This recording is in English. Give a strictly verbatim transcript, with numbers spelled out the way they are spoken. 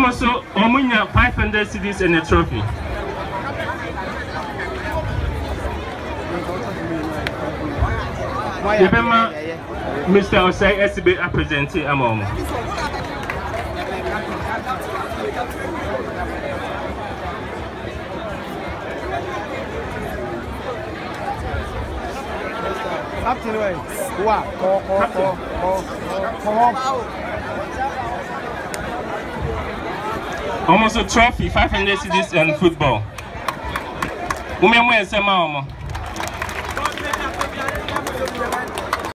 Almost so, Omunya five hundred cities and a trophy. Remember, Mister Osei S B A presented a moment. Almost a trophy, five hundred cities and football. Wiamoase,